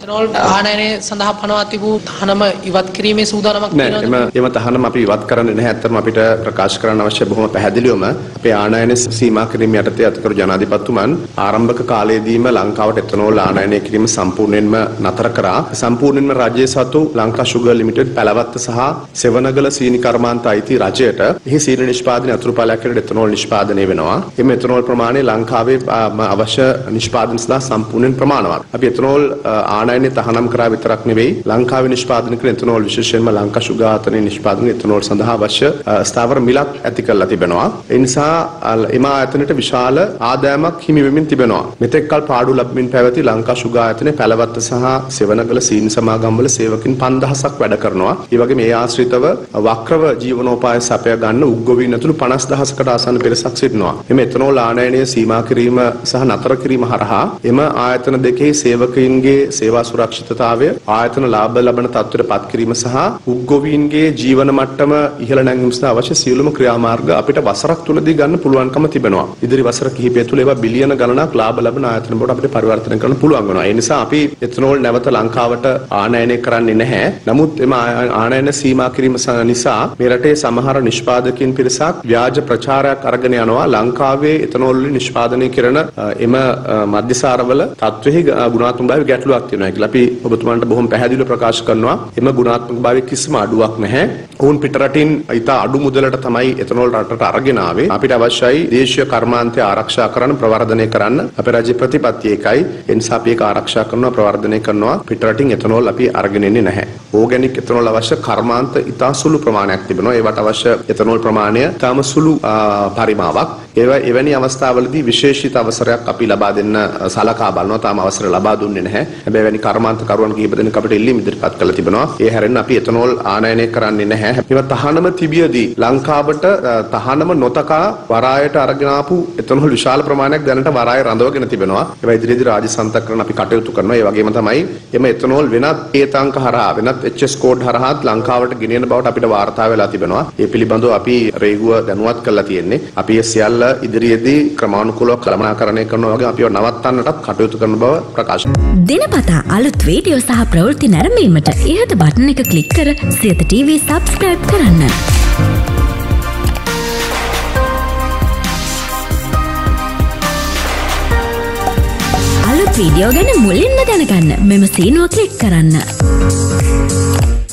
Ethanol ආනයනයේ සඳහා පනවා තිබූ තහනම ඉවත් කිරීමේ සූදානමක් තියෙනවද? එම තහනම අපි ඉවත් කරන්නේ නැහැ. අත්‍තරම අපිට ප්‍රකාශ කරන්න අවශ්‍ය බොහොම පැහැදිලිවම අපේ ආනයනයේ සීමා කිරීම යටතේ අතිකරු ජනාධිපතිතුමන් ආරම්භක කාලයේදීම ලංකාවට එතනෝල් ආනයනය කිරීම සම්පූර්ණයෙන්ම නතර කරා. සම්පූර්ණයෙන්ම රජයේ සතු ලංකා ෂුගර් ලිමිටඩ් පැලවත්ත සහ සෙවණගල සීනි කර්මාන්ත අයිති රජයට එහි සීනි නිෂ්පාදනය අතුරුඵලයක් හැටියට එතනෝල් නිෂ්පාදනය වෙනවා. එම එතනෝල් ප්‍රමාණය ලංකාවේ අවශ්‍ය නිෂ්පාදන සඳහා සම්පූර්ණයෙන් ප්‍රමාණවත්. අපි එතනෝල් ආනයනයේ තහනම් කරා විතරක් නෙවෙයි ලංකාවේ නිෂ්පාදනය කරන එතනෝල් විශේෂයෙන්ම ලංකා ෂුගර් ආයතනයේ නිෂ්පාදන එතනෝල් සඳහා අවශ්‍ය ස්ථාවර මිලක් ඇති කරලා තිබෙනවා. ඒ නිසා එම ආයතනයට විශාල ආදායමක් හිමි වෙමින් තිබෙනවා. මෙතෙක් කල පාඩු ලැබමින් පැවති ලංකා ෂුගර් ආයතනයේ පැලවත්ත සහ සෙවණගල සීනි සමාගම්වල සේවකින් 5000ක් වැඩ කරනවා. ඒ වගේම මේ ආශ්‍රිතව වක්‍රව ජීවනෝපාය සපයා ගන්න උද්ගෝවීන් ඇතුළු 50000කට ආසන්න පිරිසක් සිටිනවා. එමෙ එතනෝල් ආනයනයේ සීමා කිරීම සහ නතර කිරීම හරහා එම ආයතන දෙකේ සේවකයින්ගේ සේවා සුරක්ෂිතතාවය ආයතන ලාභ ලබන තත්ත්වයට පත් කිරීම සහ උද්ගෝවීන්ගේ ජීවන මට්ටම ඉහළ නැංවීම සඳහා අවශ්‍ය සියලුම ක්‍රියාමාර්ග අපිට වසරක් තුලදී ගන්න පුළුවන්කම තිබෙනවා. ඉදිරි වසර කිහිපය තුළ ඒවා බිලියන ගණනක් ලාභ ලබන ආයතන බවට අපිට පරිවර්තනය කරන්න පුළුවන් වෙනවා. ඒ නිසා අපි එතනෝල් නැවත ලංකාවට ආනයනය කරන්නේ නැහැ. නමුත් එම ආනයන සීමා කිරීම නිසා මේ රටේ සමහර නිෂ්පාදකයන් පිරිසක් ව්‍යාජ ප්‍රචාරයක් අරගෙන යනවා ලංකාවේ එතනෝල් වලින් නිෂ්පාදනය කරන එම මධ්‍යසාරවල තත්ත්වෙහි ගුණාත්මක භාවය ගැටලුවක් තියෙනවා කියලා අපි ඔබතුමන්ට බොහොම පැහැදිලිව ප්‍රකාශ කරනවා. එම ගුණාත්මක භාවයේ කිසිම අඩුවක් නැහැ. ඔවුන් පිටරටින් ඉතා අඩු මුදලට තමයි එතනෝල් රටට අරගෙන ආවේ. අපිට අවශ්‍යයි දේශීය කර්මාන්තය ආරක්ෂා කරන්න ප්‍රවර්ධනය කරන්න. අපේ රාජ්‍ය ප්‍රතිපත්තිය ඒකයි. ඒ නිසා අපි ඒක ආරක්ෂා කරනවා ප්‍රවර්ධනය කරනවා. පිටරටින් එතනෝල් අපි අරගෙන එන්නේ නැහැ. ඕගැනික් එතනෝල් අවශ්‍ය කර්මාන්ත ඉතා සුළු ප්‍රමාණයක් තිබෙනවා. ඒවට අවශ්‍ය එතනෝල් ප්‍රමාණය තාම සුළු පරිමාවක්. එවැනි අවස්ථාවලදී විශේෂිත අවසරයක් අපි ලබා දෙන්න සලකා බලනවා. තාම අවසර ලබා දුන්නේ නැහැ. හැබැයි එවැනි කර්මාන්ත කරුවන් කිහිප දෙනෙක් අපිට ඉල්ලීම් ඉදිරිපත් කළා තිබෙනවා. ඒ හැරෙන්න අපි එතනෝල් ආනයනය කරන්නේ නැහැ. මේවා තහනම තිබියදී ලංකාවට තහනම නොතකා වරායට අරගෙන ආපු එතනෝල් විශාල ප්‍රමාණයක් දැනට වරාය රඳවගෙන තිබෙනවා. ඒවා ඉදිරියේදී රාජ්‍ය කරන අපි කටයුතු කරනවා. ඒ වගේම තමයි එම එතනෝල් වෙනත් ඒතාංක හරහා වෙනත් HS කෝඩ් හරහාත් ලංකාවට ගෙනියන බවට අපිට වාර්තා වෙලා තිබෙනවා. ඒ පිළිබඳව අපි රේගුව දැනුවත් කරලා තියෙන්නේ. අපි සියල්ල ඉදිරියේදී ක්‍රමානුකූලව කළමනාකරණය කරනවා වගේ අපිව නවත්තන්නටත් කටයුතු කරන බව ප්‍රකාශ කරනවා. දිනපතා අලුත් වීඩියෝ සහ ප්‍රවෘත්ති නැරඹීමට ඉහත බටන් එක ක්ලික් කර සියත TV subscribe කරන්න. අලුත් වීඩියෝ ගැන මුලින්ම දැනගන්න මෙම සීනුව ක්ලික් කරන්න.